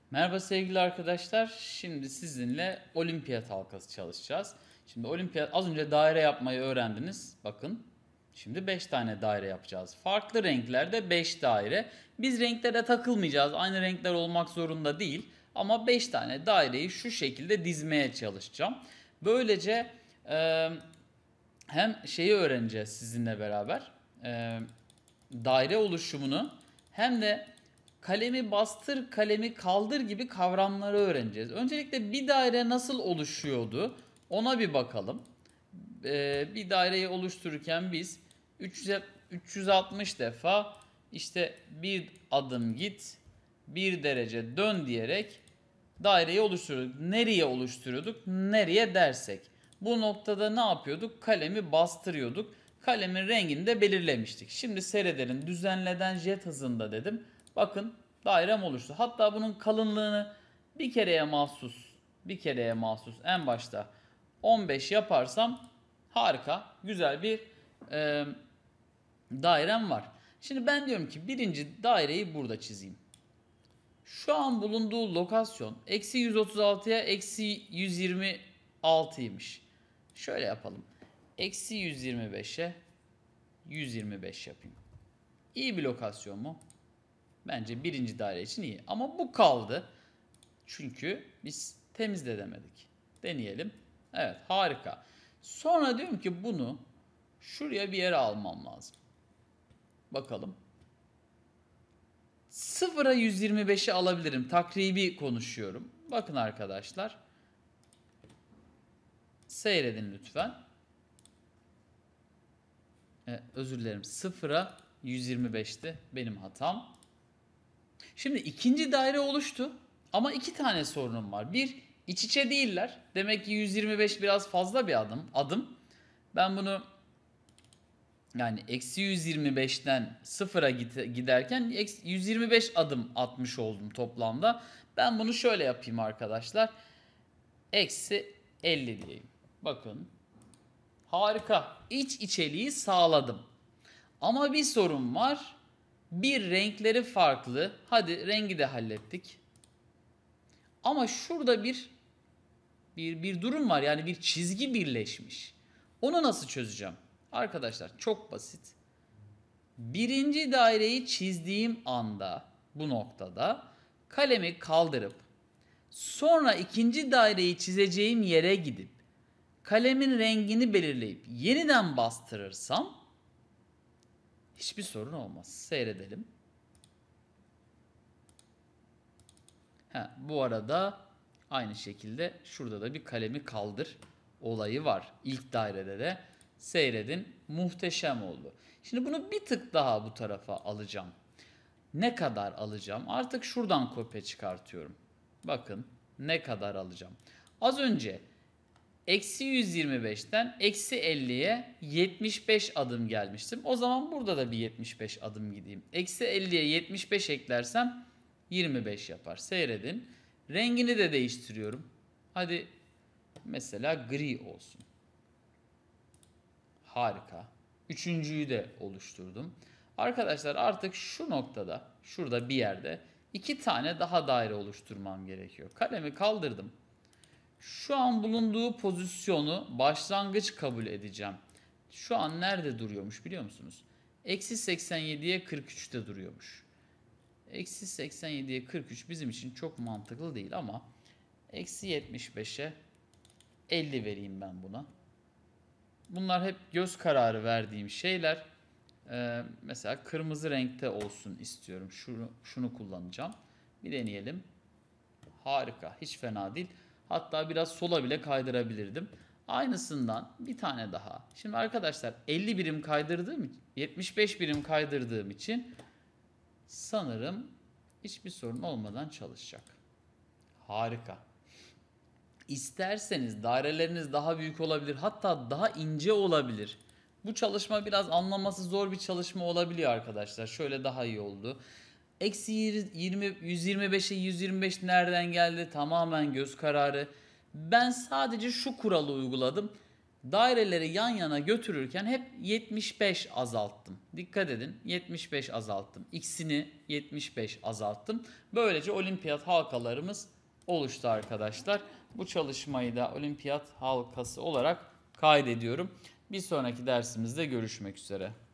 Merhaba sevgili arkadaşlar. Şimdi sizinle olimpiyat halkası çalışacağız. Şimdi olimpiyat az önce daire yapmayı öğrendiniz. Bakın. Şimdi 5 tane daire yapacağız. Farklı renklerde 5 daire. Biz renklere takılmayacağız. Aynı renkler olmak zorunda değil. Ama 5 tane daireyi şu şekilde dizmeye çalışacağım. Böylece e, hem şeyi öğreneceğiz sizinle beraber. E, Daire oluşumunu hem de kalemi bastır, kalemi kaldır gibi kavramları öğreneceğiz. Öncelikle bir daire nasıl oluşuyordu ona bir bakalım. Bir daireyi oluştururken biz 360 defa işte bir adım git, bir derece dön diyerek daireyi oluşturuyorduk. Nereye oluşturuyorduk? Nereye dersek. Bu noktada ne yapıyorduk? Kalemi bastırıyorduk. Kalemin rengini de belirlemiştik. Şimdi seyredelim. Düzenleden jet hızında dedim. Bakın dairem oluştu. Hatta bunun kalınlığını bir kereye mahsus en başta 15 yaparsam harika, güzel bir e, dairem var. Şimdi ben diyorum ki birinci daireyi burada çizeyim. Şu an bulunduğu lokasyon eksi 136'ya eksi 126'ymış. Şöyle yapalım. Eksi 125'e 125 yapayım. İyi bir lokasyon mu? Bence birinci daire için iyi. Ama bu kaldı. Çünkü biz temizle demedik. Deneyelim. Evet, harika. Sonra diyorum ki bunu şuraya bir yere almam lazım. Bakalım. 0'a 125'i alabilirim. Takribi konuşuyorum. Bakın arkadaşlar. Seyredin lütfen. Özür dilerim. 0'a 125'ti benim hatam. Şimdi ikinci daire oluştu. Ama iki tane sorunum var. Bir, iç içe değiller. Demek ki 125 biraz fazla bir adım. Ben bunu yani eksi 125'ten sıfıra giderken 125 adım atmış oldum toplamda. Ben bunu şöyle yapayım arkadaşlar. Eksi 50 diyeyim. Bakın. Harika. İç içeliği sağladım. Ama bir sorun var. Bir, renkleri farklı. Hadi rengi de hallettik. Ama şurada bir durum var. Yani bir çizgi birleşmiş. Onu nasıl çözeceğim? Arkadaşlar çok basit. Birinci daireyi çizdiğim anda bu noktada kalemi kaldırıp sonra ikinci daireyi çizeceğim yere gidip kalemin rengini belirleyip yeniden bastırırsam hiçbir sorun olmaz. Seyredelim. Bu arada aynı şekilde şurada da bir kalemi kaldır olayı var. İlk dairede de seyredin. Muhteşem oldu. Şimdi bunu bir tık daha bu tarafa alacağım. Ne kadar alacağım? Artık şuradan kopya çıkartıyorum. Bakın ne kadar alacağım. Az önce eksi 125'ten eksi 50'ye 75 adım gelmiştim. O zaman burada da bir 75 adım gideyim. Eksi 50'ye 75 eklersem 25 yapar. Seyredin. Rengini de değiştiriyorum. Hadi mesela gri olsun. Harika. Üçüncüyü de oluşturdum. Arkadaşlar artık şu noktada, şurada bir yerde iki tane daha daire oluşturmam gerekiyor. Kalemi kaldırdım. Şu an bulunduğu pozisyonu başlangıç kabul edeceğim. Şu an nerede duruyormuş biliyor musunuz? Eksi 87'ye 43'te duruyormuş. Eksi 87'ye 43 bizim için çok mantıklı değil ama eksi 75'e 50 vereyim ben buna. Bunlar hep göz kararı verdiğim şeyler. Mesela kırmızı renkte olsun istiyorum. Şunu kullanacağım. Bir deneyelim. Harika. Hiç fena değil. Hatta biraz sola bile kaydırabilirdim. Aynısından bir tane daha. Şimdi arkadaşlar 50 birim kaydırdığım 75 birim kaydırdığım için sanırım hiçbir sorun olmadan çalışacak. Harika. İsterseniz daireleriniz daha büyük olabilir. Hatta daha ince olabilir. Bu çalışma biraz anlaması zor bir çalışma olabiliyor arkadaşlar. Şöyle daha iyi oldu. Eksi 125'e 125 nereden geldi? Tamamen göz kararı. Ben sadece şu kuralı uyguladım. daireleri yan yana götürürken hep 75 azalttım. Dikkat edin, 75 azalttım. X'ini 75 azalttım. Böylece olimpiyat halkalarımız oluştu arkadaşlar. Bu çalışmayı da olimpiyat halkası olarak kaydediyorum. Bir sonraki dersimizde görüşmek üzere.